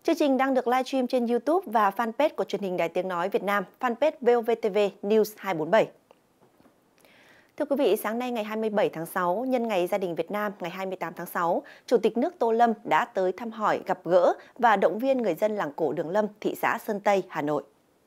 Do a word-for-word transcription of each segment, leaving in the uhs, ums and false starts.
Chương trình đang được livestream trên YouTube và fanpage của truyền hình Đài Tiếng Nói Việt Nam, fanpage vê o vê tê vê News hai bốn bảy. Thưa quý vị, sáng nay ngày hai mươi bảy tháng sáu, nhân ngày Gia đình Việt Nam ngày hai mươi tám tháng sáu, Chủ tịch nước Tô Lâm đã tới thăm hỏi, gặp gỡ và động viên người dân làng cổ Đường Lâm, thị xã Sơn Tây, Hà Nội.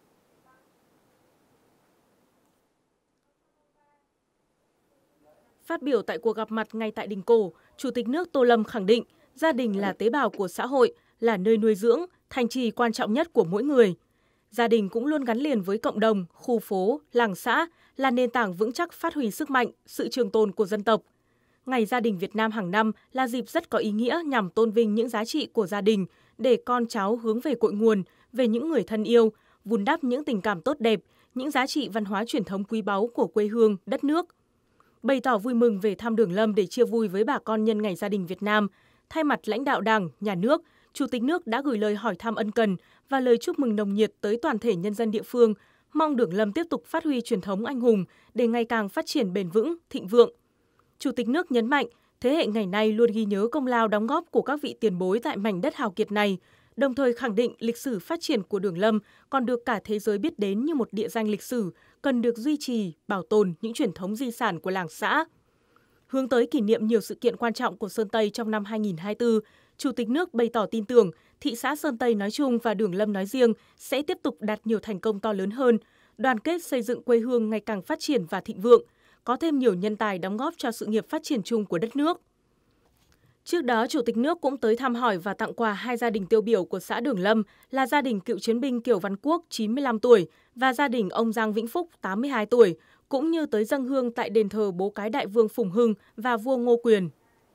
Phát biểu tại cuộc gặp mặt ngay tại đình cổ, Chủ tịch nước Tô Lâm khẳng định gia đình là tế bào của xã hội, là nơi nuôi dưỡng, thành trì quan trọng nhất của mỗi người. Gia đình cũng luôn gắn liền với cộng đồng, khu phố, làng xã, là nền tảng vững chắc phát huy sức mạnh, sự trường tồn của dân tộc. Ngày Gia đình Việt Nam hàng năm là dịp rất có ý nghĩa nhằm tôn vinh những giá trị của gia đình để con cháu hướng về cội nguồn, về những người thân yêu, vun đắp những tình cảm tốt đẹp, những giá trị văn hóa truyền thống quý báu của quê hương, đất nước. Bày tỏ vui mừng về thăm Đường Lâm để chia vui với bà con nhân ngày Gia đình Việt Nam, thay mặt lãnh đạo Đảng, Nhà nước, Chủ tịch nước đã gửi lời hỏi thăm ân cần và lời chúc mừng nồng nhiệt tới toàn thể nhân dân địa phương, mong Đường Lâm tiếp tục phát huy truyền thống anh hùng để ngày càng phát triển bền vững, thịnh vượng. Chủ tịch nước nhấn mạnh, thế hệ ngày nay luôn ghi nhớ công lao đóng góp của các vị tiền bối tại mảnh đất hào kiệt này, đồng thời khẳng định lịch sử phát triển của Đường Lâm còn được cả thế giới biết đến như một địa danh lịch sử, cần được duy trì, bảo tồn những truyền thống di sản của làng xã. Hướng tới kỷ niệm nhiều sự kiện quan trọng của Sơn Tây trong năm hai nghìn không trăm hai mươi tư, Chủ tịch nước bày tỏ tin tưởng thị xã Sơn Tây nói chung và Đường Lâm nói riêng sẽ tiếp tục đạt nhiều thành công to lớn hơn, đoàn kết xây dựng quê hương ngày càng phát triển và thịnh vượng, có thêm nhiều nhân tài đóng góp cho sự nghiệp phát triển chung của đất nước. Trước đó, Chủ tịch nước cũng tới thăm hỏi và tặng quà hai gia đình tiêu biểu của xã Đường Lâm là gia đình cựu chiến binh Kiều Văn Quốc chín mươi lăm tuổi và gia đình ông Giang Vĩnh Phúc tám mươi hai tuổi, cũng như tới dâng hương tại đền thờ Bố Cái Đại Vương Phùng Hưng và vua Ngô Quyền.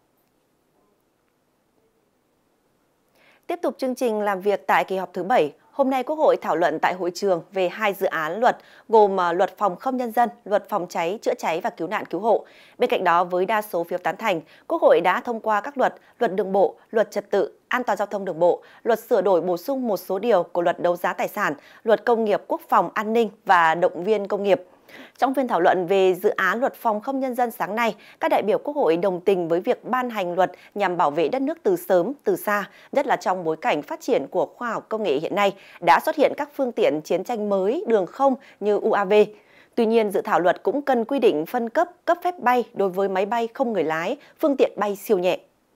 Tiếp tục chương trình làm việc tại kỳ họp thứ bảy, hôm nay Quốc hội thảo luận tại hội trường về hai dự án luật gồm Luật Phòng không nhân dân, Luật Phòng cháy, chữa cháy và cứu nạn cứu hộ. Bên cạnh đó, với đa số phiếu tán thành, Quốc hội đã thông qua các luật, Luật Đường bộ, Luật Trật tự an toàn giao thông đường bộ, Luật sửa đổi bổ sung một số điều của Luật đấu giá tài sản, Luật Công nghiệp Quốc phòng an ninh và động viên công nghiệp. Trong phiên thảo luận về dự án Luật Phòng không nhân dân sáng nay, các đại biểu Quốc hội đồng tình với việc ban hành luật nhằm bảo vệ đất nước từ sớm, từ xa, nhất là trong bối cảnh phát triển của khoa học công nghệ hiện nay, đã xuất hiện các phương tiện chiến tranh mới đường không như u a vê. Tuy nhiên, dự thảo luật cũng cần quy định phân cấp, cấp phép bay đối với máy bay không người lái, phương tiện bay siêu nhẹ.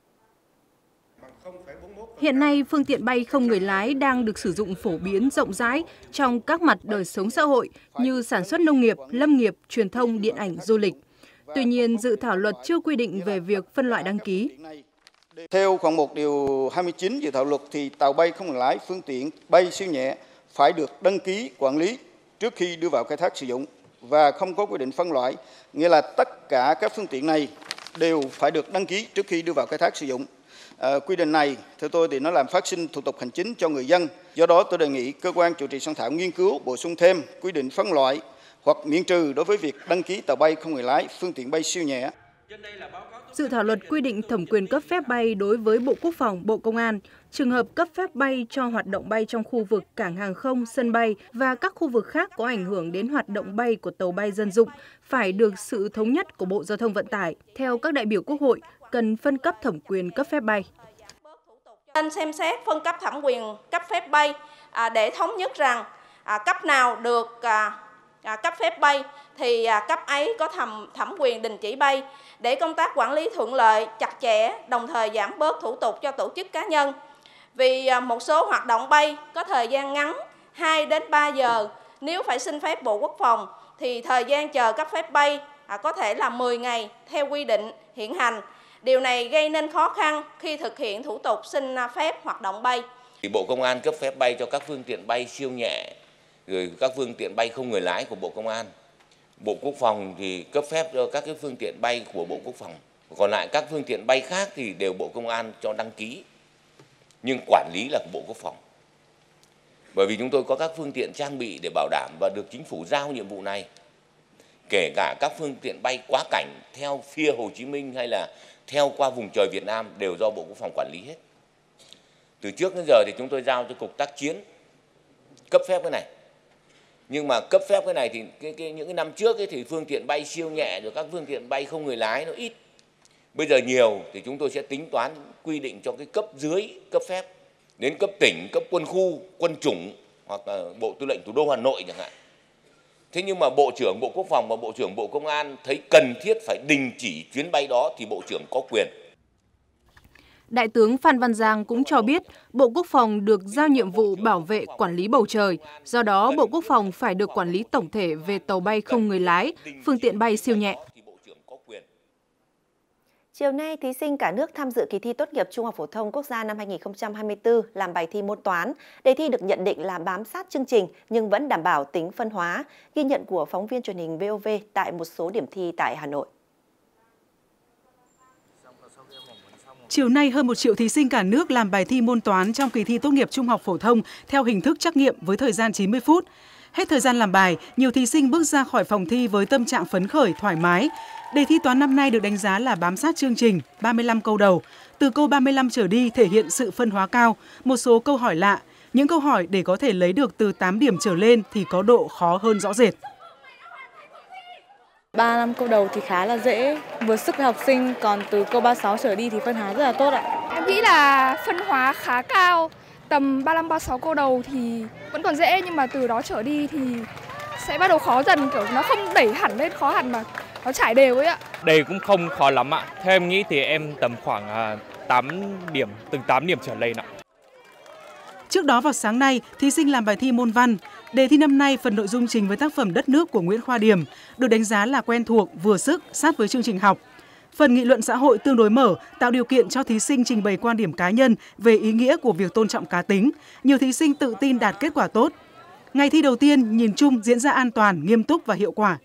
Hiện nay, phương tiện bay không người lái đang được sử dụng phổ biến rộng rãi trong các mặt đời sống xã hội như sản xuất nông nghiệp, lâm nghiệp, truyền thông, điện ảnh, du lịch. Tuy nhiên, dự thảo luật chưa quy định về việc phân loại đăng ký. Theo khoản một điều hai mươi chín dự thảo luật thì tàu bay không người lái, phương tiện bay siêu nhẹ phải được đăng ký quản lý trước khi đưa vào khai thác sử dụng và không có quy định phân loại, nghĩa là tất cả các phương tiện này đều phải được đăng ký trước khi đưa vào khai thác sử dụng. À, quy định này, theo tôi thì nó làm phát sinh thủ tục hành chính cho người dân. Do đó, tôi đề nghị cơ quan chủ trì soạn thảo nghiên cứu bổ sung thêm quy định phân loại hoặc miễn trừ đối với việc đăng ký tàu bay không người lái, phương tiện bay siêu nhẹ. Dự thảo luật quy định thẩm quyền cấp phép bay đối với Bộ Quốc phòng, Bộ Công an, trường hợp cấp phép bay cho hoạt động bay trong khu vực cảng hàng không, sân bay và các khu vực khác có ảnh hưởng đến hoạt động bay của tàu bay dân dụng phải được sự thống nhất của Bộ Giao thông Vận tải. Theo các đại biểu Quốc hội, cần phân cấp thẩm quyền cấp phép bay. Nên xem xét phân cấp thẩm quyền cấp phép bay à, để thống nhất rằng à, cấp nào được à, à, cấp phép bay thì à, cấp ấy có thẩm thẩm quyền đình chỉ bay để công tác quản lý thuận lợi, chặt chẽ, đồng thời giảm bớt thủ tục cho tổ chức cá nhân. Vì à, một số hoạt động bay có thời gian ngắn hai đến ba giờ, nếu phải xin phép Bộ Quốc phòng thì thời gian chờ cấp phép bay à, có thể là mười ngày theo quy định hiện hành. Điều này gây nên khó khăn khi thực hiện thủ tục xin phép hoạt động bay. Bộ Công an cấp phép bay cho các phương tiện bay siêu nhẹ, rồi các phương tiện bay không người lái của Bộ Công an. Bộ Quốc phòng thì cấp phép cho các cái phương tiện bay của Bộ Quốc phòng. Còn lại các phương tiện bay khác thì đều Bộ Công an cho đăng ký, nhưng quản lý là của Bộ Quốc phòng. Bởi vì chúng tôi có các phương tiện trang bị để bảo đảm và được chính phủ giao nhiệm vụ này. Kể cả các phương tiện bay quá cảnh theo phía Hồ Chí Minh hay là theo qua vùng trời Việt Nam đều do Bộ Quốc phòng quản lý hết. Từ trước đến giờ thì chúng tôi giao cho Cục Tác chiến cấp phép cái này. Nhưng mà cấp phép cái này thì cái, cái, những cái năm trước ấy thì phương tiện bay siêu nhẹ rồi các phương tiện bay không người lái nó ít. Bây giờ nhiều thì chúng tôi sẽ tính toán quy định cho cái cấp dưới cấp phép đến cấp tỉnh, cấp quân khu, quân chủng hoặc là Bộ Tư lệnh Thủ đô Hà Nội chẳng hạn. Thế nhưng mà Bộ trưởng Bộ Quốc phòng và Bộ trưởng Bộ Công an thấy cần thiết phải đình chỉ chuyến bay đó thì Bộ trưởng có quyền. Đại tướng Phan Văn Giang cũng cho biết Bộ Quốc phòng được giao nhiệm vụ bảo vệ quản lý bầu trời. Do đó, Bộ Quốc phòng phải được quản lý tổng thể về tàu bay không người lái, phương tiện bay siêu nhẹ. Chiều nay, thí sinh cả nước tham dự kỳ thi tốt nghiệp Trung học phổ thông quốc gia năm hai nghìn không trăm hai mươi tư làm bài thi môn toán. Đề thi được nhận định là bám sát chương trình nhưng vẫn đảm bảo tính phân hóa. Ghi nhận của phóng viên truyền hình vê o vê tại một số điểm thi tại Hà Nội. Chiều nay, hơn một triệu thí sinh cả nước làm bài thi môn toán trong kỳ thi tốt nghiệp trung học phổ thông theo hình thức trắc nghiệm với thời gian chín mươi phút. Hết thời gian làm bài, nhiều thí sinh bước ra khỏi phòng thi với tâm trạng phấn khởi, thoải mái. Đề thi toán năm nay được đánh giá là bám sát chương trình, ba mươi lăm câu đầu. Từ câu ba mươi lăm trở đi thể hiện sự phân hóa cao, một số câu hỏi lạ. Những câu hỏi để có thể lấy được từ tám điểm trở lên thì có độ khó hơn rõ rệt. ba mươi lăm câu đầu thì khá là dễ, vừa sức với học sinh, còn từ câu ba mươi sáu trở đi thì phân hóa rất là tốt ạ. Em nghĩ là phân hóa khá cao, tầm ba mươi lăm ba mươi sáu câu đầu thì vẫn còn dễ, nhưng mà từ đó trở đi thì sẽ bắt đầu khó dần, kiểu nó không đẩy hẳn lên khó hẳn mà nó trải đều ấy ạ. Đề cũng không khó lắm ạ. Theo em nghĩ thì em tầm khoảng tám điểm, từ tám điểm trở lên ạ. Trước đó vào sáng nay, thí sinh làm bài thi môn văn. Đề thi năm nay phần nội dung chính với tác phẩm Đất nước của Nguyễn Khoa Điềm được đánh giá là quen thuộc, vừa sức, sát với chương trình học. Phần nghị luận xã hội tương đối mở, tạo điều kiện cho thí sinh trình bày quan điểm cá nhân về ý nghĩa của việc tôn trọng cá tính. Nhiều thí sinh tự tin đạt kết quả tốt. Ngày thi đầu tiên nhìn chung diễn ra an toàn, nghiêm túc và hiệu quả.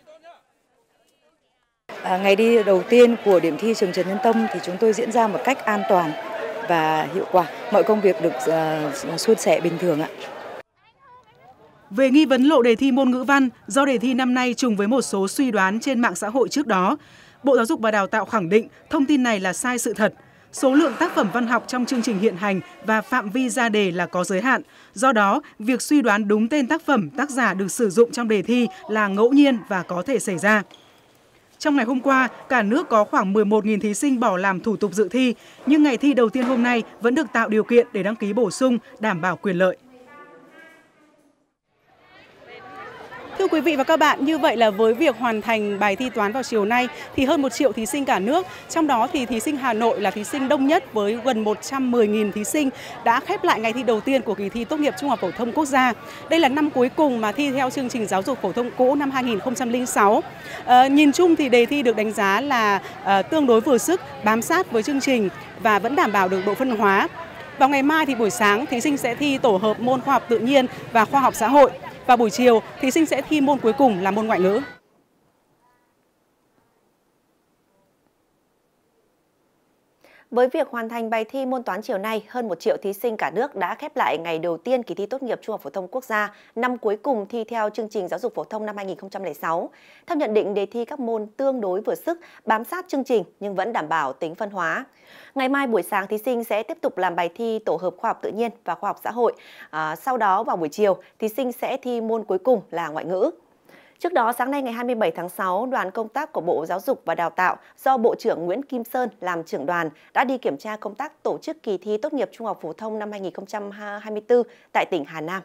À, ngày đi đầu tiên của điểm thi trường Trần Nhân Tông thì chúng tôi diễn ra một cách an toàn và hiệu quả. Mọi công việc được uh, suôn sẻ bình thường ạ. Về nghi vấn lộ đề thi môn ngữ văn, do đề thi năm nay trùng với một số suy đoán trên mạng xã hội trước đó, Bộ Giáo dục và Đào tạo khẳng định thông tin này là sai sự thật. Số lượng tác phẩm văn học trong chương trình hiện hành và phạm vi ra đề là có giới hạn. Do đó, việc suy đoán đúng tên tác phẩm, tác giả được sử dụng trong đề thi là ngẫu nhiên và có thể xảy ra. Trong ngày hôm qua, cả nước có khoảng mười một nghìn thí sinh bỏ làm thủ tục dự thi, nhưng ngày thi đầu tiên hôm nay vẫn được tạo điều kiện để đăng ký bổ sung, đảm bảo quyền lợi. Thưa quý vị và các bạn, như vậy là với việc hoàn thành bài thi toán vào chiều nay thì hơn một triệu thí sinh cả nước, trong đó thì thí sinh Hà Nội là thí sinh đông nhất với gần một trăm mười nghìn thí sinh đã khép lại ngày thi đầu tiên của kỳ thi tốt nghiệp trung học phổ thông quốc gia. Đây là năm cuối cùng mà thi theo chương trình giáo dục phổ thông cũ năm hai nghìn không trăm lẻ sáu. À, nhìn chung thì đề thi được đánh giá là à, tương đối vừa sức, bám sát với chương trình và vẫn đảm bảo được độ phân hóa. Vào ngày mai thì buổi sáng thí sinh sẽ thi tổ hợp môn khoa học tự nhiên và khoa học xã hội. Và buổi chiều, thí sinh sẽ thi môn cuối cùng là môn ngoại ngữ. Với việc hoàn thành bài thi môn toán chiều nay, hơn một triệu thí sinh cả nước đã khép lại ngày đầu tiên kỳ thi tốt nghiệp Trung học phổ thông quốc gia, năm cuối cùng thi theo chương trình giáo dục phổ thông năm hai nghìn không trăm lẻ sáu. Theo nhận định, đề thi các môn tương đối vừa sức, bám sát chương trình nhưng vẫn đảm bảo tính phân hóa. Ngày mai buổi sáng, thí sinh sẽ tiếp tục làm bài thi tổ hợp khoa học tự nhiên và khoa học xã hội. À, sau đó vào buổi chiều, thí sinh sẽ thi môn cuối cùng là ngoại ngữ. Trước đó, sáng nay ngày hai mươi bảy tháng sáu, đoàn công tác của Bộ Giáo dục và Đào tạo do Bộ trưởng Nguyễn Kim Sơn làm trưởng đoàn đã đi kiểm tra công tác tổ chức kỳ thi tốt nghiệp Trung học phổ thông năm hai nghìn không trăm hai mươi tư tại tỉnh Hà Nam.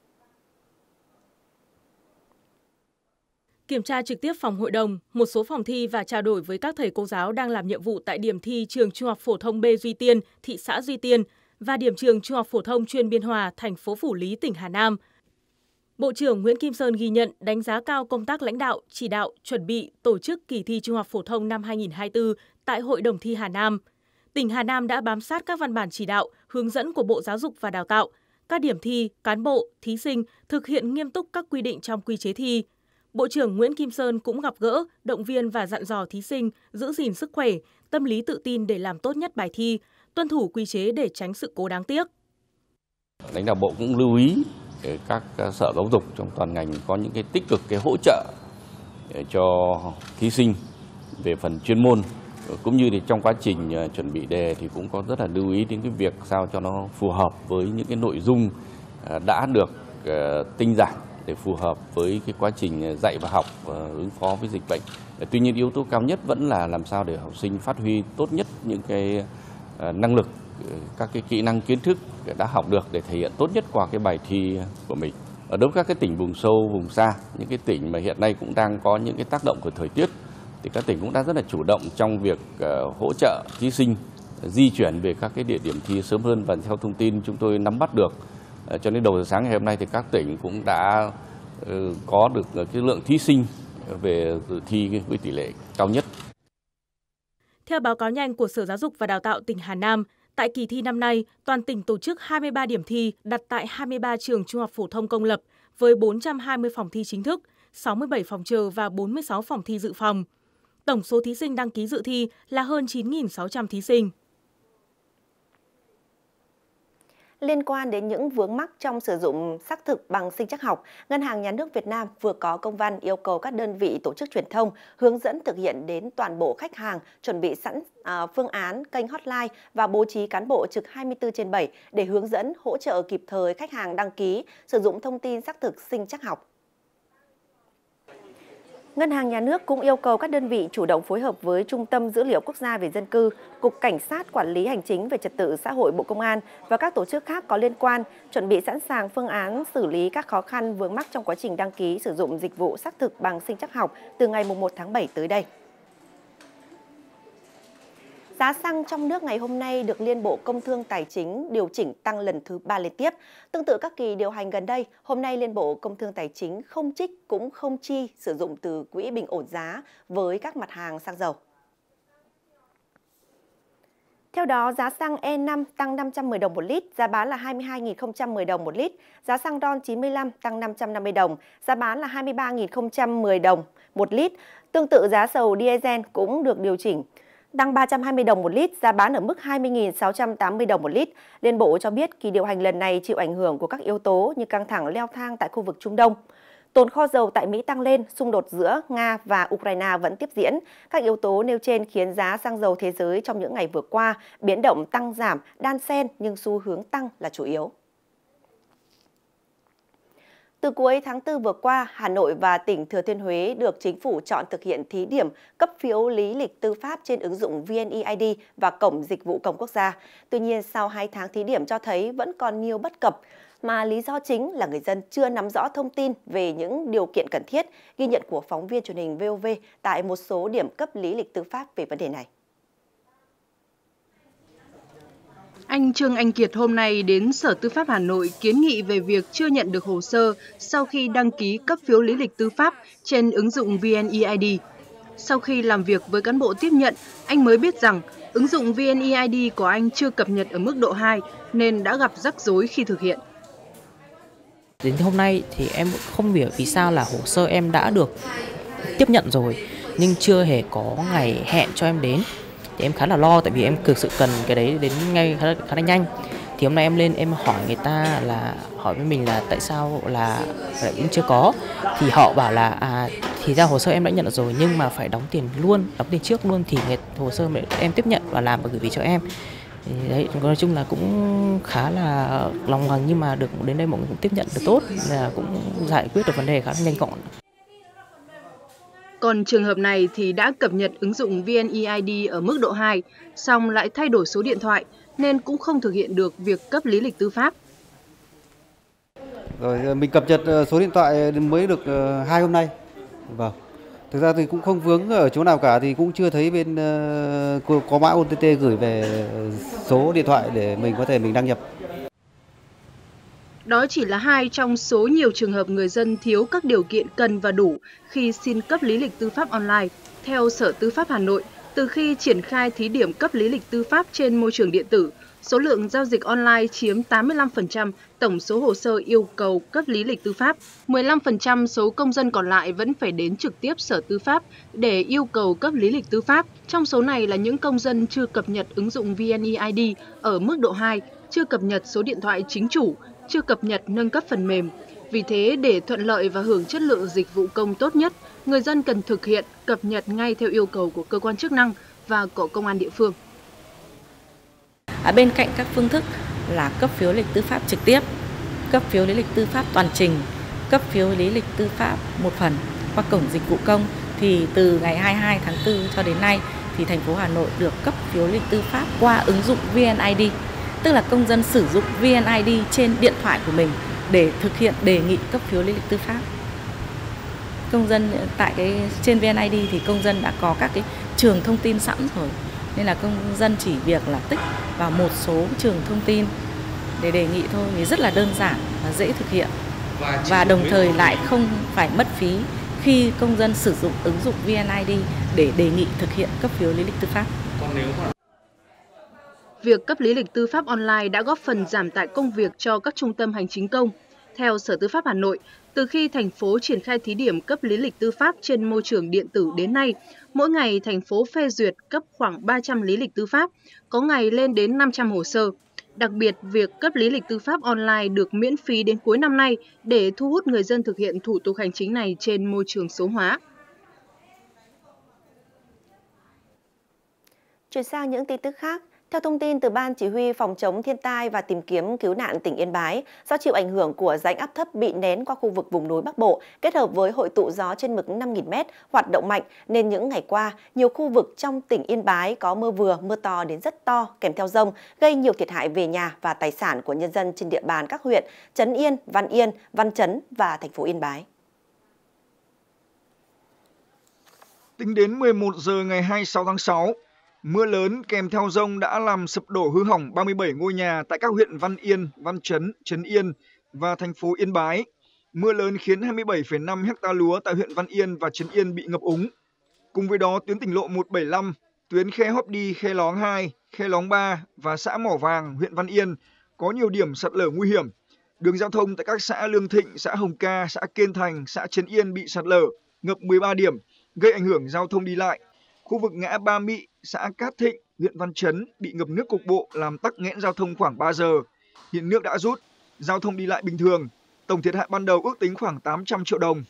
Kiểm tra trực tiếp phòng hội đồng, một số phòng thi và trao đổi với các thầy cô giáo đang làm nhiệm vụ tại điểm thi trường Trung học phổ thông B Duy Tiên, thị xã Duy Tiên và điểm trường Trung học phổ thông chuyên Biên Hòa, thành phố Phủ Lý, tỉnh Hà Nam. Bộ trưởng Nguyễn Kim Sơn ghi nhận, đánh giá cao công tác lãnh đạo, chỉ đạo, chuẩn bị, tổ chức kỳ thi Trung học phổ thông năm hai nghìn không trăm hai mươi tư tại Hội đồng thi Hà Nam. Tỉnh Hà Nam đã bám sát các văn bản chỉ đạo, hướng dẫn của Bộ Giáo dục và Đào tạo. Các điểm thi, cán bộ, thí sinh thực hiện nghiêm túc các quy định trong quy chế thi. Bộ trưởng Nguyễn Kim Sơn cũng gặp gỡ, động viên và dặn dò thí sinh giữ gìn sức khỏe, tâm lý tự tin để làm tốt nhất bài thi, tuân thủ quy chế để tránh sự cố đáng tiếc. Lãnh đạo Bộ cũng lưu ý các sở giáo dục trong toàn ngành có những cái tích cực cái hỗ trợ cho thí sinh về phần chuyên môn, cũng như thì trong quá trình chuẩn bị đề thì cũng có rất là lưu ý đến cái việc sao cho nó phù hợp với những cái nội dung đã được tinh giản để phù hợp với cái quá trình dạy và học ứng phó với dịch bệnh. Tuy nhiên yếu tố cao nhất vẫn là làm sao để học sinh phát huy tốt nhất những cái năng lực các cái kỹ năng kiến thức đã học được để thể hiện tốt nhất qua cái bài thi của mình. Ở đối với các cái tỉnh vùng sâu, vùng xa, những cái tỉnh mà hiện nay cũng đang có những cái tác động của thời tiết, thì các tỉnh cũng đã rất là chủ động trong việc uh, hỗ trợ thí sinh di chuyển về các cái địa điểm thi sớm hơn. Và theo thông tin chúng tôi nắm bắt được, uh, cho đến đầu giờ sáng ngày hôm nay thì các tỉnh cũng đã uh, có được cái lượng thí sinh về dự thi với tỷ lệ cao nhất. Theo báo cáo nhanh của Sở Giáo dục và Đào tạo tỉnh Hà Nam, tại kỳ thi năm nay, toàn tỉnh tổ chức hai mươi ba điểm thi đặt tại hai mươi ba trường trung học phổ thông công lập với bốn trăm hai mươi phòng thi chính thức, sáu mươi bảy phòng chờ và bốn mươi sáu phòng thi dự phòng. Tổng số thí sinh đăng ký dự thi là hơn chín nghìn sáu trăm thí sinh. Liên quan đến những vướng mắc trong sử dụng xác thực bằng sinh trắc học, Ngân hàng Nhà nước Việt Nam vừa có công văn yêu cầu các đơn vị tổ chức truyền thông hướng dẫn thực hiện đến toàn bộ khách hàng chuẩn bị sẵn à, phương án kênh hotline và bố trí cán bộ trực hai mươi tư trên bảy để hướng dẫn hỗ trợ kịp thời khách hàng đăng ký sử dụng thông tin xác thực sinh trắc học. Ngân hàng Nhà nước cũng yêu cầu các đơn vị chủ động phối hợp với Trung tâm Dữ liệu Quốc gia về dân cư, Cục Cảnh sát Quản lý Hành chính về Trật tự xã hội Bộ Công an và các tổ chức khác có liên quan chuẩn bị sẵn sàng phương án xử lý các khó khăn vướng mắc trong quá trình đăng ký sử dụng dịch vụ xác thực bằng sinh trắc học từ ngày mùng một tháng bảy tới đây. Giá xăng trong nước ngày hôm nay được Liên Bộ Công Thương Tài chính điều chỉnh tăng lần thứ ba liên tiếp. Tương tự các kỳ điều hành gần đây, hôm nay Liên Bộ Công Thương Tài chính không trích cũng không chi sử dụng từ quỹ bình ổn giá với các mặt hàng xăng dầu. Theo đó, giá xăng E năm tăng năm trăm mười đồng một lít, giá bán là hai mươi hai nghìn không trăm mười đồng một lít. Giá xăng RON chín mươi lăm tăng năm trăm năm mươi đồng, giá bán là hai mươi ba nghìn không trăm mười đồng một lít. Tương tự giá dầu diesel cũng được điều chỉnh, tăng ba trăm hai mươi đồng một lít, giá bán ở mức hai mươi nghìn sáu trăm tám mươi đồng một lít. Liên Bộ cho biết kỳ điều hành lần này chịu ảnh hưởng của các yếu tố như căng thẳng leo thang tại khu vực Trung Đông. Tồn kho dầu tại Mỹ tăng lên, xung đột giữa Nga và Ukraine vẫn tiếp diễn. Các yếu tố nêu trên khiến giá xăng dầu thế giới trong những ngày vừa qua biến động tăng giảm, đan xen nhưng xu hướng tăng là chủ yếu. Từ cuối tháng tư vừa qua, Hà Nội và tỉnh Thừa Thiên Huế được Chính phủ chọn thực hiện thí điểm cấp phiếu lý lịch tư pháp trên ứng dụng vê en e i đê và Cổng Dịch vụ Công Quốc gia. Tuy nhiên, sau hai tháng thí điểm cho thấy vẫn còn nhiều bất cập, mà lý do chính là người dân chưa nắm rõ thông tin về những điều kiện cần thiết, ghi nhận của phóng viên truyền hình vê o vê tại một số điểm cấp lý lịch tư pháp về vấn đề này. Anh Trương Anh Kiệt hôm nay đến Sở Tư pháp Hà Nội kiến nghị về việc chưa nhận được hồ sơ sau khi đăng ký cấp phiếu lý lịch tư pháp trên ứng dụng vê en e i đê. Sau khi làm việc với cán bộ tiếp nhận, anh mới biết rằng ứng dụng vê en e i đê của anh chưa cập nhật ở mức độ hai nên đã gặp rắc rối khi thực hiện. Đến hôm nay thì em không hiểu vì sao là hồ sơ em đã được tiếp nhận rồi nhưng chưa hề có ngày hẹn cho em đến. Thì em khá là lo tại vì em thực sự cần cái đấy đến ngay khá là, khá là nhanh. Thì hôm nay em lên em hỏi người ta là hỏi với mình là tại sao là cũng chưa có. Thì họ bảo là à thì ra hồ sơ em đã nhận được rồi nhưng mà phải đóng tiền luôn, đóng tiền trước luôn thì người, hồ sơ em tiếp nhận và làm và gửi về cho em. Thì đấy, nói chung là cũng khá là lòng ngằng nhưng mà được đến đây mọi người cũng tiếp nhận được tốt, là cũng giải quyết được vấn đề khá là nhanh gọn. Còn trường hợp này thì đã cập nhật ứng dụng vê en e i đê ở mức độ hai, song lại thay đổi số điện thoại nên cũng không thực hiện được việc cấp lý lịch tư pháp. Rồi mình cập nhật số điện thoại mới được hai hôm nay. Vâng. Thực ra thì cũng không vướng ở chỗ nào cả, thì cũng chưa thấy bên uh, có mã ô tê tê gửi về số điện thoại để mình có thể mình đăng nhập. Đó chỉ là hai trong số nhiều trường hợp người dân thiếu các điều kiện cần và đủ khi xin cấp lý lịch tư pháp online. Theo Sở Tư pháp Hà Nội, từ khi triển khai thí điểm cấp lý lịch tư pháp trên môi trường điện tử, số lượng giao dịch online chiếm tám mươi lăm phần trăm tổng số hồ sơ yêu cầu cấp lý lịch tư pháp. mười lăm phần trăm số công dân còn lại vẫn phải đến trực tiếp Sở Tư pháp để yêu cầu cấp lý lịch tư pháp. Trong số này là những công dân chưa cập nhật ứng dụng vê en e i đê ở mức độ hai, chưa cập nhật số điện thoại chính chủ, chưa cập nhật nâng cấp phần mềm. Vì thế, để thuận lợi và hưởng chất lượng dịch vụ công tốt nhất, người dân cần thực hiện cập nhật ngay theo yêu cầu của cơ quan chức năng và của công an địa phương. Ở bên cạnh các phương thức là cấp phiếu lý lịch tư pháp trực tiếp, cấp phiếu lý lịch tư pháp toàn trình, cấp phiếu lý lịch tư pháp một phần qua Cổng Dịch vụ Công, thì từ ngày hai mươi hai tháng tư cho đến nay thì thành phố Hà Nội được cấp phiếu lý lịch tư pháp qua ứng dụng vê en i đê, tức là công dân sử dụng vê en i đê trên điện thoại của mình để thực hiện đề nghị cấp phiếu lý lịch tư pháp. Công dân tại cái trên vê en i đê thì công dân đã có các cái trường thông tin sẵn rồi, nên là công dân chỉ việc là tích vào một số trường thông tin để đề nghị thôi, thì rất là đơn giản và dễ thực hiện, và đồng thời lại không phải mất phí khi công dân sử dụng ứng dụng vê en i đê để đề nghị thực hiện cấp phiếu lý lịch tư pháp. Việc cấp lý lịch tư pháp online đã góp phần giảm tải công việc cho các trung tâm hành chính công. Theo Sở Tư pháp Hà Nội, từ khi thành phố triển khai thí điểm cấp lý lịch tư pháp trên môi trường điện tử đến nay, mỗi ngày thành phố phê duyệt cấp khoảng ba trăm lý lịch tư pháp, có ngày lên đến năm trăm hồ sơ. Đặc biệt, việc cấp lý lịch tư pháp online được miễn phí đến cuối năm nay để thu hút người dân thực hiện thủ tục hành chính này trên môi trường số hóa. Chuyển sang những tin tức khác. Theo thông tin từ Ban Chỉ huy Phòng chống thiên tai và tìm kiếm cứu nạn tỉnh Yên Bái, do chịu ảnh hưởng của rãnh áp thấp bị nén qua khu vực vùng núi Bắc Bộ, kết hợp với hội tụ gió trên mực năm nghìn mét hoạt động mạnh, nên những ngày qua, nhiều khu vực trong tỉnh Yên Bái có mưa vừa, mưa to đến rất to kèm theo dông, gây nhiều thiệt hại về nhà và tài sản của nhân dân trên địa bàn các huyện Trấn Yên, Văn Yên, Văn Chấn và thành phố Yên Bái. Tính đến mười một giờ ngày hai mươi sáu tháng sáu, mưa lớn kèm theo dông đã làm sụp đổ hư hỏng ba mươi bảy ngôi nhà tại các huyện Văn Yên, Văn Chấn, Trấn Yên và thành phố Yên Bái. Mưa lớn khiến hai mươi bảy phẩy năm ha lúa tại huyện Văn Yên và Trấn Yên bị ngập úng. Cùng với đó, tuyến tỉnh lộ một bảy lăm, tuyến Khe Hóp Đi, Khe Lóng hai, Khe Lóng ba và xã Mỏ Vàng, huyện Văn Yên có nhiều điểm sạt lở nguy hiểm. Đường giao thông tại các xã Lương Thịnh, xã Hồng Ca, xã Kiên Thành, xã Trấn Yên bị sạt lở, ngập mười ba điểm, gây ảnh hưởng giao thông đi lại. Khu vực ngã Ba Mị, xã Cát Thịnh, huyện Văn Chấn bị ngập nước cục bộ làm tắc nghẽn giao thông khoảng ba giờ. Hiện nước đã rút, giao thông đi lại bình thường. Tổng thiệt hại ban đầu ước tính khoảng tám trăm triệu đồng.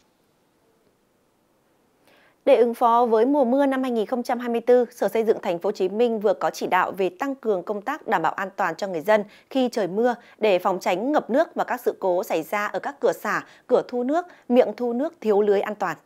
Để ứng phó với mùa mưa năm hai nghìn không trăm hai mươi tư, Sở Xây dựng Thành phố Hồ Chí Minh vừa có chỉ đạo về tăng cường công tác đảm bảo an toàn cho người dân khi trời mưa để phòng tránh ngập nước và các sự cố xảy ra ở các cửa xả, cửa thu nước, miệng thu nước thiếu lưới an toàn.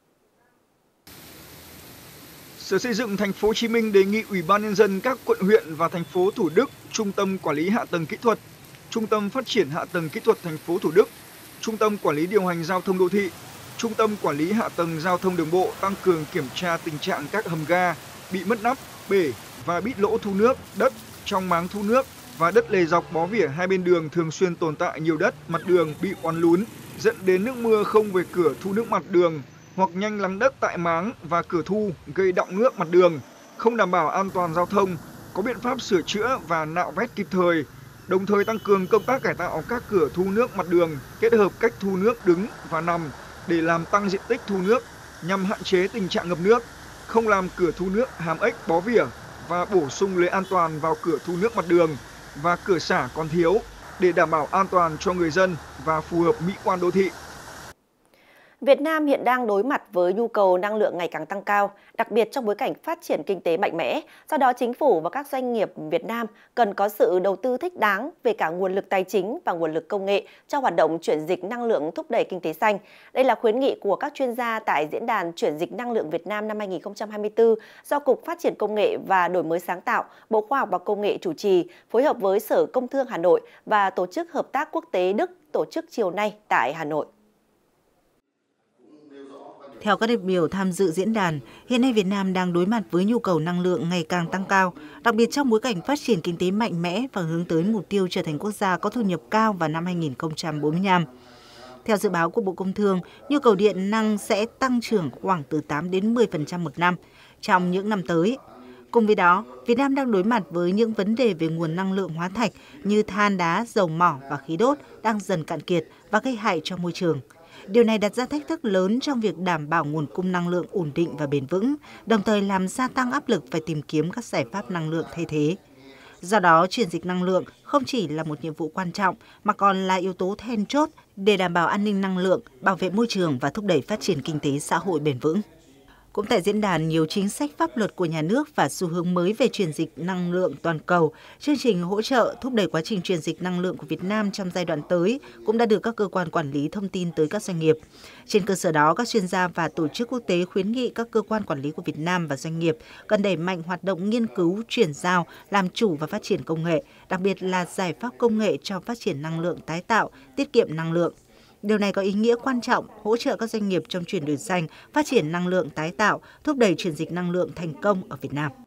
Sở Xây dựng Thành phố Hồ Chí Minh đề nghị Ủy ban nhân dân các quận huyện và thành phố Thủ Đức, Trung tâm Quản lý Hạ tầng Kỹ thuật, Trung tâm Phát triển Hạ tầng Kỹ thuật thành phố Thủ Đức, Trung tâm Quản lý điều hành giao thông đô thị, Trung tâm Quản lý Hạ tầng giao thông đường bộ tăng cường kiểm tra tình trạng các hầm ga bị mất nắp, bể và bít lỗ thu nước, đất trong máng thu nước và đất lề dọc bó vỉa hai bên đường thường xuyên tồn tại nhiều đất, mặt đường bị uốn lún, dẫn đến nước mưa không về cửa thu nước mặt đường hoặc nhanh lắng đất tại máng và cửa thu gây đọng nước mặt đường, không đảm bảo an toàn giao thông, có biện pháp sửa chữa và nạo vét kịp thời, đồng thời tăng cường công tác cải tạo các cửa thu nước mặt đường, kết hợp cách thu nước đứng và nằm để làm tăng diện tích thu nước nhằm hạn chế tình trạng ngập nước, không làm cửa thu nước hàm ếch bó vỉa và bổ sung lưới an toàn vào cửa thu nước mặt đường và cửa xả còn thiếu để đảm bảo an toàn cho người dân và phù hợp mỹ quan đô thị. Việt Nam hiện đang đối mặt với nhu cầu năng lượng ngày càng tăng cao, đặc biệt trong bối cảnh phát triển kinh tế mạnh mẽ. Do đó, chính phủ và các doanh nghiệp Việt Nam cần có sự đầu tư thích đáng về cả nguồn lực tài chính và nguồn lực công nghệ cho hoạt động chuyển dịch năng lượng thúc đẩy kinh tế xanh. Đây là khuyến nghị của các chuyên gia tại Diễn đàn Chuyển dịch năng lượng Việt Nam năm hai nghìn không trăm hai mươi tư do Cục Phát triển Công nghệ và Đổi mới sáng tạo, Bộ Khoa học và Công nghệ chủ trì, phối hợp với Sở Công Thương Hà Nội và Tổ chức Hợp tác Quốc tế Đức tổ chức chiều nay tại Hà Nội. Theo các đại biểu tham dự diễn đàn, hiện nay Việt Nam đang đối mặt với nhu cầu năng lượng ngày càng tăng cao, đặc biệt trong bối cảnh phát triển kinh tế mạnh mẽ và hướng tới mục tiêu trở thành quốc gia có thu nhập cao vào năm hai nghìn không trăm bốn mươi lăm. Theo dự báo của Bộ Công Thương, nhu cầu điện năng sẽ tăng trưởng khoảng từ tám đến mười phần trăm một năm trong những năm tới. Cùng với đó, Việt Nam đang đối mặt với những vấn đề về nguồn năng lượng hóa thạch như than đá, dầu mỏ và khí đốt đang dần cạn kiệt và gây hại cho môi trường. Điều này đặt ra thách thức lớn trong việc đảm bảo nguồn cung năng lượng ổn định và bền vững, đồng thời làm gia tăng áp lực phải tìm kiếm các giải pháp năng lượng thay thế. Do đó, chuyển dịch năng lượng không chỉ là một nhiệm vụ quan trọng mà còn là yếu tố then chốt để đảm bảo an ninh năng lượng, bảo vệ môi trường và thúc đẩy phát triển kinh tế xã hội bền vững. Cũng tại diễn đàn, nhiều chính sách pháp luật của nhà nước và xu hướng mới về chuyển dịch năng lượng toàn cầu, chương trình hỗ trợ thúc đẩy quá trình chuyển dịch năng lượng của Việt Nam trong giai đoạn tới cũng đã được các cơ quan quản lý thông tin tới các doanh nghiệp. Trên cơ sở đó, các chuyên gia và tổ chức quốc tế khuyến nghị các cơ quan quản lý của Việt Nam và doanh nghiệp cần đẩy mạnh hoạt động nghiên cứu, chuyển giao, làm chủ và phát triển công nghệ, đặc biệt là giải pháp công nghệ cho phát triển năng lượng tái tạo, tiết kiệm năng lượng. Điều này có ý nghĩa quan trọng, hỗ trợ các doanh nghiệp trong chuyển đổi xanh, phát triển năng lượng tái tạo, thúc đẩy chuyển dịch năng lượng thành công ở Việt Nam.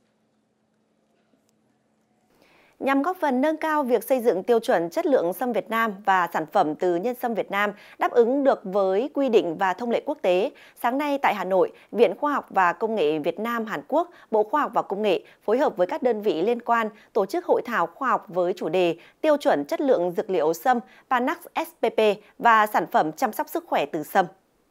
Nhằm góp phần nâng cao việc xây dựng tiêu chuẩn chất lượng sâm Việt Nam và sản phẩm từ nhân sâm Việt Nam đáp ứng được với quy định và thông lệ quốc tế, sáng nay tại Hà Nội, Viện Khoa học và Công nghệ Việt Nam Hàn Quốc, Bộ Khoa học và Công nghệ phối hợp với các đơn vị liên quan tổ chức hội thảo khoa học với chủ đề tiêu chuẩn chất lượng dược liệu sâm Panax ét pê pê và sản phẩm chăm sóc sức khỏe từ sâm.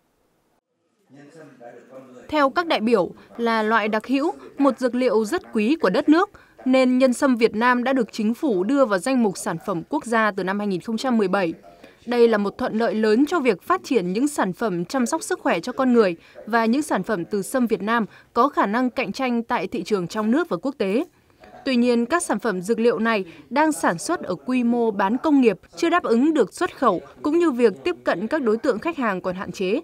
Theo các đại biểu, là loại đặc hữu, một dược liệu rất quý của đất nước, nên nhân sâm Việt Nam đã được chính phủ đưa vào danh mục sản phẩm quốc gia từ năm hai nghìn không trăm mười bảy. Đây là một thuận lợi lớn cho việc phát triển những sản phẩm chăm sóc sức khỏe cho con người và những sản phẩm từ sâm Việt Nam có khả năng cạnh tranh tại thị trường trong nước và quốc tế. Tuy nhiên, các sản phẩm dược liệu này đang sản xuất ở quy mô bán công nghiệp, chưa đáp ứng được xuất khẩu, cũng như việc tiếp cận các đối tượng khách hàng còn hạn chế.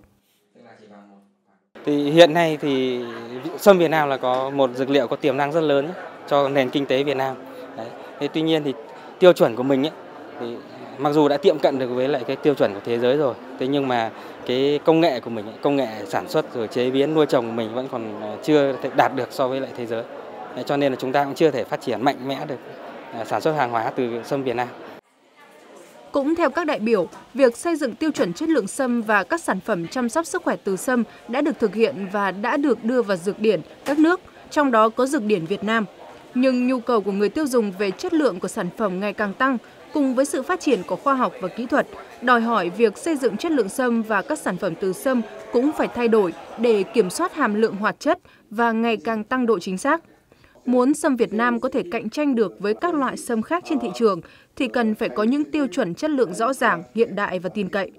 Thì hiện nay thì sâm Việt Nam là có một dược liệu có tiềm năng rất lớn cho nền kinh tế Việt Nam. Đấy. Thế tuy nhiên thì tiêu chuẩn của mình ấy, thì mặc dù đã tiệm cận được với lại cái tiêu chuẩn của thế giới rồi, thế nhưng mà cái công nghệ của mình, công nghệ sản xuất rồi chế biến nuôi trồng của mình vẫn còn chưa đạt được so với lại thế giới. Đấy, cho nên là chúng ta cũng chưa thể phát triển mạnh mẽ được sản xuất hàng hóa từ sâm Việt Nam. Cũng theo các đại biểu, việc xây dựng tiêu chuẩn chất lượng sâm và các sản phẩm chăm sóc sức khỏe từ sâm đã được thực hiện và đã được đưa vào dược điển các nước, trong đó có dược điển Việt Nam. Nhưng nhu cầu của người tiêu dùng về chất lượng của sản phẩm ngày càng tăng, cùng với sự phát triển của khoa học và kỹ thuật, đòi hỏi việc xây dựng chất lượng sâm và các sản phẩm từ sâm cũng phải thay đổi để kiểm soát hàm lượng hoạt chất và ngày càng tăng độ chính xác. Muốn sâm Việt Nam có thể cạnh tranh được với các loại sâm khác trên thị trường thì cần phải có những tiêu chuẩn chất lượng rõ ràng, hiện đại và tin cậy.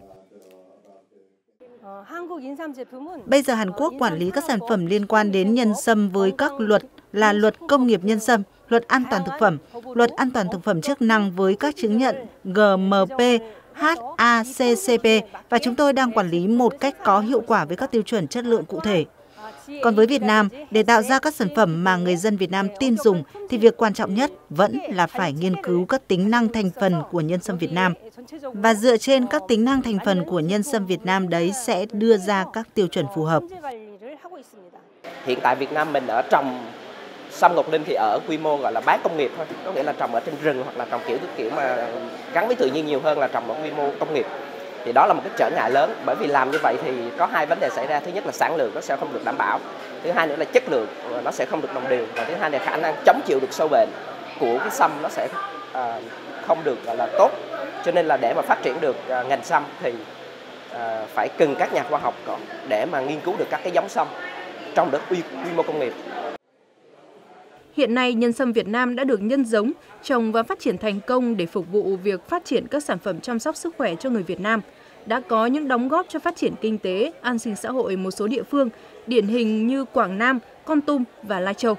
Bây giờ Hàn Quốc quản lý các sản phẩm liên quan đến nhân sâm với các luật là luật công nghiệp nhân sâm, luật an toàn thực phẩm, luật an toàn thực phẩm chức năng với các chứng nhận G M P, H A C C P và chúng tôi đang quản lý một cách có hiệu quả với các tiêu chuẩn chất lượng cụ thể. Còn với Việt Nam, để tạo ra các sản phẩm mà người dân Việt Nam tin dùng thì việc quan trọng nhất vẫn là phải nghiên cứu các tính năng thành phần của nhân sâm Việt Nam. Và dựa trên các tính năng thành phần của nhân sâm Việt Nam đấy sẽ đưa ra các tiêu chuẩn phù hợp. Hiện tại Việt Nam mình ở trồng sâm ngọc linh thì ở quy mô gọi là bán công nghiệp thôi, có nghĩa là trồng ở trên rừng hoặc là trồng kiểu kiểu mà gắn với tự nhiên nhiều hơn là trồng ở quy mô công nghiệp. Thì đó là một cái trở ngại lớn, bởi vì làm như vậy thì có hai vấn đề xảy ra. Thứ nhất là sản lượng nó sẽ không được đảm bảo, thứ hai nữa là chất lượng nó sẽ không được đồng đều, và thứ hai là khả năng chống chịu được sâu bệnh của cái sâm nó sẽ à, không được gọi là tốt. Cho nên là để mà phát triển được à, ngành sâm thì à, phải cần các nhà khoa học để mà nghiên cứu được các cái giống sâm trong được quy, quy mô công nghiệp. Hiện nay, nhân sâm Việt Nam đã được nhân giống, trồng và phát triển thành công để phục vụ việc phát triển các sản phẩm chăm sóc sức khỏe cho người Việt Nam. Đã có những đóng góp cho phát triển kinh tế, an sinh xã hội một số địa phương, điển hình như Quảng Nam, Kon Tum và Lai Châu.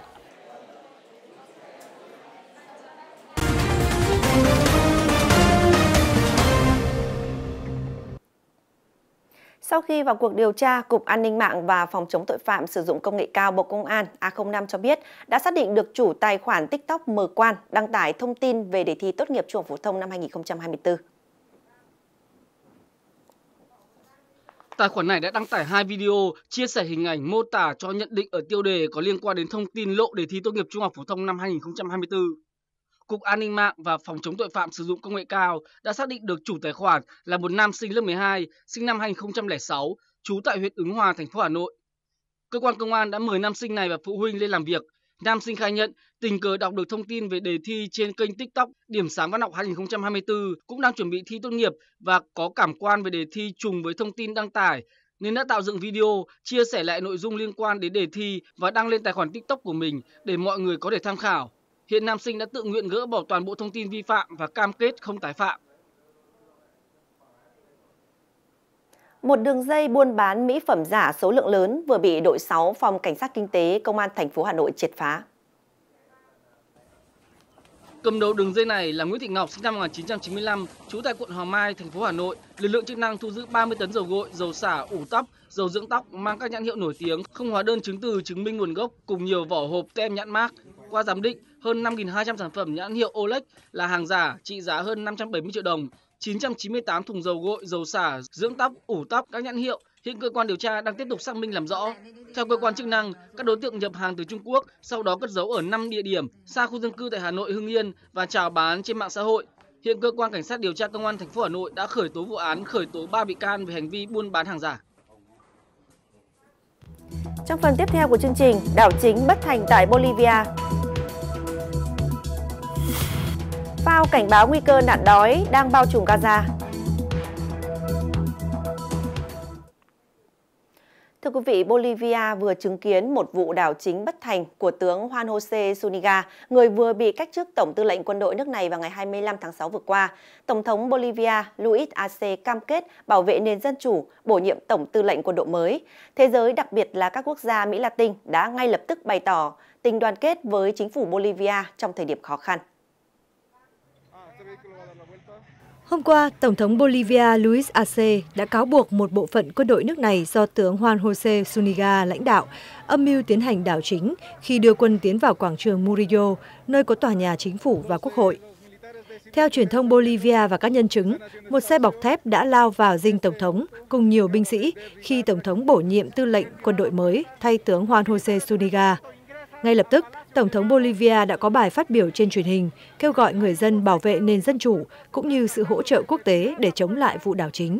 Sau khi vào cuộc điều tra, Cục An ninh mạng và Phòng chống tội phạm sử dụng công nghệ cao Bộ Công an A không năm cho biết đã xác định được chủ tài khoản TikTok Mờ Quan đăng tải thông tin về đề thi tốt nghiệp trung học phổ thông năm hai nghìn không trăm hai mươi tư. Tài khoản này đã đăng tải hai video chia sẻ hình ảnh mô tả cho nhận định ở tiêu đề có liên quan đến thông tin lộ đề thi tốt nghiệp trung học phổ thông năm hai nghìn không trăm hai mươi tư. Cục An ninh mạng và Phòng chống tội phạm sử dụng công nghệ cao đã xác định được chủ tài khoản là một nam sinh lớp mười hai, sinh năm hai nghìn không trăm lẻ sáu, trú tại huyện Ứng Hòa, thành phố Hà Nội. Cơ quan công an đã mời nam sinh này và phụ huynh lên làm việc. Nam sinh khai nhận tình cờ đọc được thông tin về đề thi trên kênh TikTok Điểm sáng văn học hai nghìn không trăm hai mươi tư, cũng đang chuẩn bị thi tốt nghiệp và có cảm quan về đề thi trùng với thông tin đăng tải, nên đã tạo dựng video chia sẻ lại nội dung liên quan đến đề thi và đăng lên tài khoản TikTok của mình để mọi người có thể tham khảo. Hiện nam sinh đã tự nguyện gỡ bỏ toàn bộ thông tin vi phạm và cam kết không tái phạm. Một đường dây buôn bán mỹ phẩm giả số lượng lớn vừa bị đội sáu Phòng Cảnh sát Kinh tế Công an thành phố Hà Nội triệt phá. Cầm đầu đường dây này là Nguyễn Thị Ngọc, sinh năm một nghìn chín trăm chín mươi lăm, trú tại quận Hoàng Mai, thành phố Hà Nội. Lực lượng chức năng thu giữ ba mươi tấn dầu gội, dầu xả, ủ tóc, dầu dưỡng tóc mang các nhãn hiệu nổi tiếng, không hóa đơn chứng từ chứng minh nguồn gốc cùng nhiều vỏ hộp tem nhãn mác. Qua giám định, hơn năm nghìn hai trăm sản phẩm nhãn hiệu Olex là hàng giả, trị giá hơn năm trăm bảy mươi triệu đồng, chín trăm chín mươi tám thùng dầu gội, dầu xả, dưỡng tóc, ủ tóc các nhãn hiệu. Hiện cơ quan điều tra đang tiếp tục xác minh làm rõ. Theo cơ quan chức năng, các đối tượng nhập hàng từ Trung Quốc, sau đó cất giấu ở năm địa điểm xa khu dân cư tại Hà Nội, Hưng Yên và chào bán trên mạng xã hội. Hiện cơ quan cảnh sát điều tra Công an thành phố Hà Nội đã khởi tố vụ án, khởi tố ba bị can về hành vi buôn bán hàng giả. Trong phần tiếp theo của chương trình, đảo chính bất thành tại Bolivia. Phao cảnh báo nguy cơ nạn đói đang bao trùm Gaza. Thưa quý vị, Bolivia vừa chứng kiến một vụ đảo chính bất thành của tướng Juan José Zúñiga, người vừa bị cách chức Tổng tư lệnh quân đội nước này vào ngày hai mươi lăm tháng sáu vừa qua. Tổng thống Bolivia Luis Arce cam kết bảo vệ nền dân chủ, bổ nhiệm Tổng tư lệnh quân đội mới. Thế giới, đặc biệt là các quốc gia Mỹ Latin, đã ngay lập tức bày tỏ tình đoàn kết với chính phủ Bolivia trong thời điểm khó khăn. Hôm qua, Tổng thống Bolivia Luis Arce đã cáo buộc một bộ phận quân đội nước này do tướng Juan José Zúñiga lãnh đạo âm mưu tiến hành đảo chính khi đưa quân tiến vào quảng trường Murillo, nơi có tòa nhà chính phủ và quốc hội. Theo truyền thông Bolivia và các nhân chứng, một xe bọc thép đã lao vào dinh Tổng thống cùng nhiều binh sĩ khi Tổng thống bổ nhiệm tư lệnh quân đội mới thay tướng Juan José Zúñiga. Ngay lập tức, Tổng thống Bolivia đã có bài phát biểu trên truyền hình kêu gọi người dân bảo vệ nền dân chủ cũng như sự hỗ trợ quốc tế để chống lại vụ đảo chính.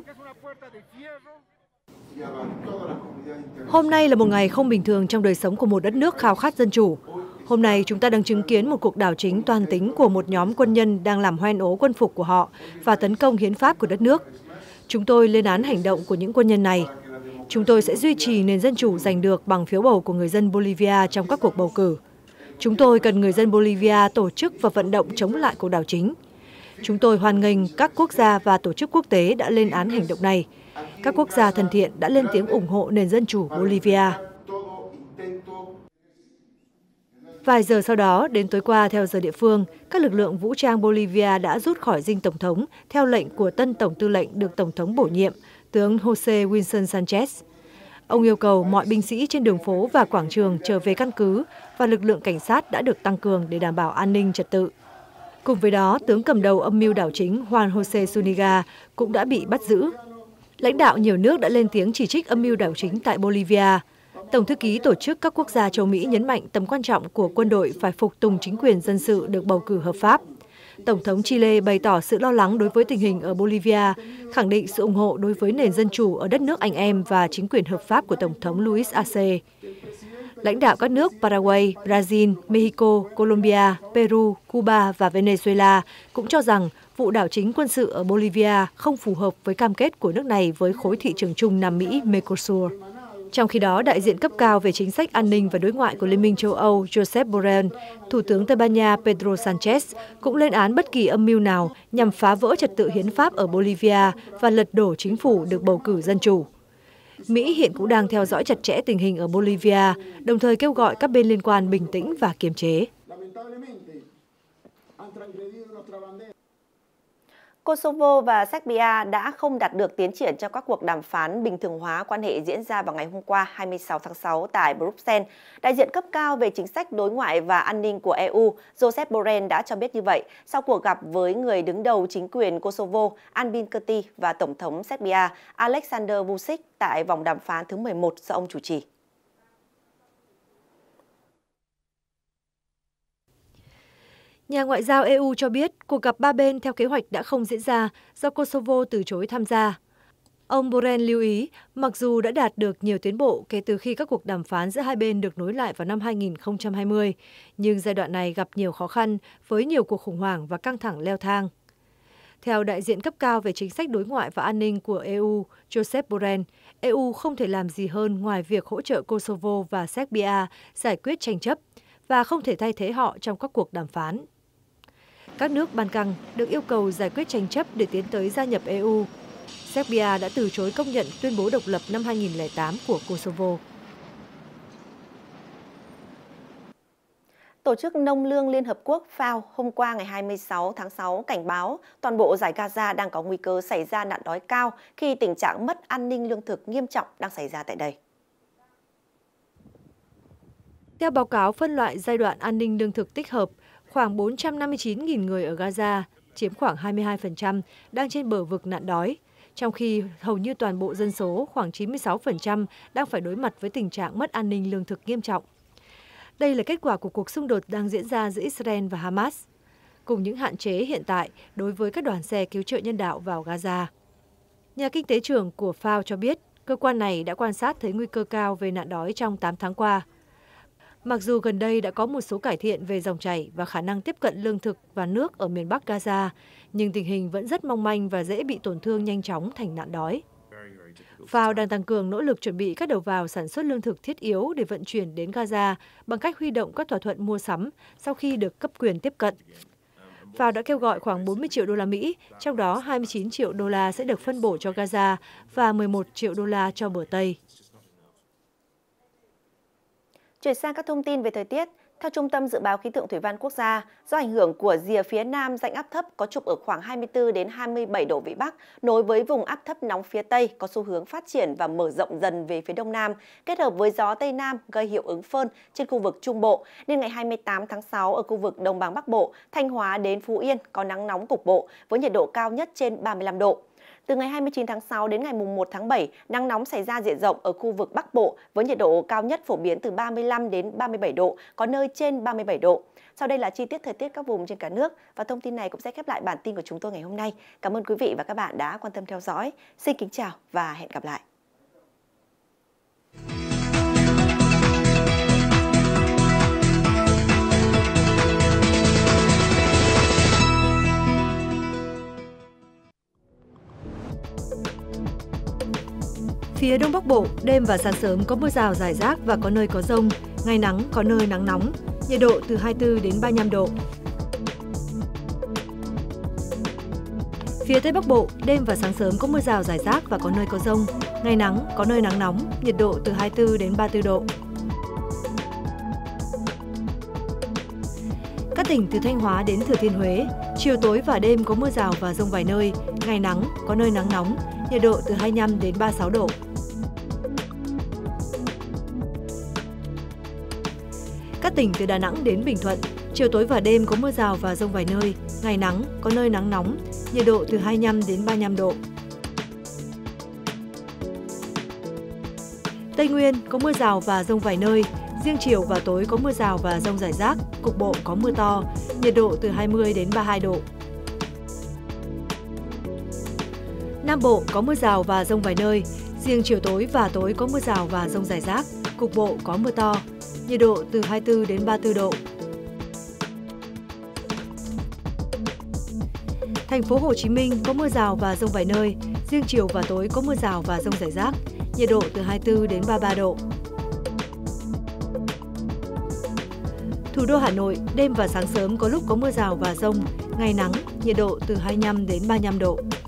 Hôm nay là một ngày không bình thường trong đời sống của một đất nước khao khát dân chủ. Hôm nay chúng ta đang chứng kiến một cuộc đảo chính toàn tính của một nhóm quân nhân đang làm hoen ố quân phục của họ và tấn công hiến pháp của đất nước. Chúng tôi lên án hành động của những quân nhân này. Chúng tôi sẽ duy trì nền dân chủ giành được bằng phiếu bầu của người dân Bolivia trong các cuộc bầu cử. Chúng tôi cần người dân Bolivia tổ chức và vận động chống lại cuộc đảo chính. Chúng tôi hoan nghênh các quốc gia và tổ chức quốc tế đã lên án hành động này. Các quốc gia thân thiện đã lên tiếng ủng hộ nền dân chủ Bolivia. Vài giờ sau đó, đến tối qua theo giờ địa phương, các lực lượng vũ trang Bolivia đã rút khỏi dinh Tổng thống theo lệnh của tân Tổng tư lệnh được Tổng thống bổ nhiệm, tướng José Wilson Sánchez. Ông yêu cầu mọi binh sĩ trên đường phố và quảng trường trở về căn cứ và lực lượng cảnh sát đã được tăng cường để đảm bảo an ninh trật tự. Cùng với đó, tướng cầm đầu âm mưu đảo chính Juan José Zúñiga cũng đã bị bắt giữ. Lãnh đạo nhiều nước đã lên tiếng chỉ trích âm mưu đảo chính tại Bolivia. Tổng thư ký Tổ chức các quốc gia châu Mỹ nhấn mạnh tầm quan trọng của quân đội phải phục tùng chính quyền dân sự được bầu cử hợp pháp. Tổng thống Chile bày tỏ sự lo lắng đối với tình hình ở Bolivia, khẳng định sự ủng hộ đối với nền dân chủ ở đất nước anh em và chính quyền hợp pháp của Tổng thống Luis Arce. Lãnh đạo các nước Paraguay, Brazil, Mexico, Colombia, Peru, Cuba và Venezuela cũng cho rằng vụ đảo chính quân sự ở Bolivia không phù hợp với cam kết của nước này với khối thị trường chung Nam Mỹ Mercosur. Trong khi đó, đại diện cấp cao về chính sách an ninh và đối ngoại của Liên minh châu Âu Josep Borrell, Thủ tướng Tây Ban Nha Pedro Sánchez cũng lên án bất kỳ âm mưu nào nhằm phá vỡ trật tự hiến pháp ở Bolivia và lật đổ chính phủ được bầu cử dân chủ. Mỹ hiện cũng đang theo dõi chặt chẽ tình hình ở Bolivia, đồng thời kêu gọi các bên liên quan bình tĩnh và kiềm chế. Kosovo và Serbia đã không đạt được tiến triển trong các cuộc đàm phán bình thường hóa quan hệ diễn ra vào ngày hôm qua hai mươi sáu tháng sáu tại Bruxelles. Đại diện cấp cao về chính sách đối ngoại và an ninh của e u, Josep Borrell đã cho biết như vậy sau cuộc gặp với người đứng đầu chính quyền Kosovo Albin Kurti và Tổng thống Serbia Aleksandar Vučić tại vòng đàm phán thứ mười một do ông chủ trì. Nhà ngoại giao e u cho biết cuộc gặp ba bên theo kế hoạch đã không diễn ra do Kosovo từ chối tham gia. Ông Borrell lưu ý, mặc dù đã đạt được nhiều tiến bộ kể từ khi các cuộc đàm phán giữa hai bên được nối lại vào năm hai nghìn không trăm hai mươi, nhưng giai đoạn này gặp nhiều khó khăn với nhiều cuộc khủng hoảng và căng thẳng leo thang. Theo đại diện cấp cao về chính sách đối ngoại và an ninh của e u, Josep Borrell, e u không thể làm gì hơn ngoài việc hỗ trợ Kosovo và Serbia giải quyết tranh chấp và không thể thay thế họ trong các cuộc đàm phán. Các nước Ban Căng được yêu cầu giải quyết tranh chấp để tiến tới gia nhập e u. Serbia đã từ chối công nhận tuyên bố độc lập năm hai nghìn không trăm lẻ tám của Kosovo. Tổ chức Nông lương Liên Hợp Quốc FAO hôm qua ngày hai mươi sáu tháng sáu cảnh báo toàn bộ giải Gaza đang có nguy cơ xảy ra nạn đói cao khi tình trạng mất an ninh lương thực nghiêm trọng đang xảy ra tại đây. Theo báo cáo phân loại giai đoạn an ninh lương thực tích hợp, khoảng bốn trăm năm mươi chín nghìn người ở Gaza, chiếm khoảng hai mươi hai phần trăm, đang trên bờ vực nạn đói, trong khi hầu như toàn bộ dân số, khoảng chín mươi sáu phần trăm, đang phải đối mặt với tình trạng mất an ninh lương thực nghiêm trọng. Đây là kết quả của cuộc xung đột đang diễn ra giữa Israel và Hamas, cùng những hạn chế hiện tại đối với các đoàn xe cứu trợ nhân đạo vào Gaza. Nhà kinh tế trưởng của FAO cho biết, cơ quan này đã quan sát thấy nguy cơ cao về nạn đói trong tám tháng qua. Mặc dù gần đây đã có một số cải thiện về dòng chảy và khả năng tiếp cận lương thực và nước ở miền Bắc Gaza, nhưng tình hình vẫn rất mong manh và dễ bị tổn thương nhanh chóng thành nạn đói. FAO đang tăng cường nỗ lực chuẩn bị các đầu vào sản xuất lương thực thiết yếu để vận chuyển đến Gaza bằng cách huy động các thỏa thuận mua sắm sau khi được cấp quyền tiếp cận. FAO đã kêu gọi khoảng bốn mươi triệu đô la Mỹ, trong đó hai mươi chín triệu đô la sẽ được phân bổ cho Gaza và mười một triệu đô la cho bờ Tây. Chuyển sang các thông tin về thời tiết, theo Trung tâm Dự báo Khí tượng Thủy văn Quốc gia, do ảnh hưởng của rìa phía Nam rãnh áp thấp có trục ở khoảng hai mươi tư đến hai mươi bảy độ Vĩ Bắc, nối với vùng áp thấp nóng phía Tây có xu hướng phát triển và mở rộng dần về phía Đông Nam, kết hợp với gió Tây Nam gây hiệu ứng phơn trên khu vực Trung Bộ, nên ngày hai mươi tám tháng sáu ở khu vực Đồng bằng Bắc Bộ, Thanh Hóa đến Phú Yên có nắng nóng cục bộ với nhiệt độ cao nhất trên ba mươi lăm độ. Từ ngày hai mươi chín tháng sáu đến ngày mùng một tháng bảy, nắng nóng xảy ra diện rộng ở khu vực Bắc Bộ với nhiệt độ cao nhất phổ biến từ ba mươi lăm đến ba mươi bảy độ, có nơi trên ba mươi bảy độ. Sau đây là chi tiết thời tiết các vùng trên cả nước và thông tin này cũng sẽ khép lại bản tin của chúng tôi ngày hôm nay. Cảm ơn quý vị và các bạn đã quan tâm theo dõi. Xin kính chào và hẹn gặp lại. Phía Đông Bắc Bộ, đêm và sáng sớm có mưa rào rải rác và có nơi có dông, ngày nắng có nơi nắng nóng, nhiệt độ từ hai mươi tư đến ba mươi lăm độ. Phía Tây Bắc Bộ, đêm và sáng sớm có mưa rào rải rác và có nơi có dông, ngày nắng có nơi nắng nóng, nhiệt độ từ hai mươi tư đến ba mươi tư độ. Các tỉnh từ Thanh Hóa đến Thừa Thiên Huế, chiều tối và đêm có mưa rào và dông vài nơi, ngày nắng có nơi nắng nóng, nhiệt độ từ hai mươi lăm đến ba mươi sáu độ. Các tỉnh từ Đà Nẵng đến Bình Thuận, chiều tối và đêm có mưa rào và dông vài nơi, ngày nắng, có nơi nắng nóng, nhiệt độ từ hai mươi lăm đến ba mươi lăm độ. Tây Nguyên có mưa rào và dông vài nơi, riêng chiều và tối có mưa rào và dông rải rác, cục bộ có mưa to, nhiệt độ từ hai mươi đến ba mươi hai độ. Nam Bộ có mưa rào và dông vài nơi, riêng chiều tối và tối có mưa rào và dông rải rác, cục bộ có mưa to, nhiệt độ từ hai mươi tư đến ba mươi tư độ. Thành phố Hồ Chí Minh có mưa rào và dông vài nơi, riêng chiều và tối có mưa rào và dông rải rác, nhiệt độ từ hai mươi tư đến ba mươi ba độ. Thủ đô Hà Nội, đêm và sáng sớm có lúc có mưa rào và dông, ngày nắng, nhiệt độ từ hai mươi lăm đến ba mươi lăm độ.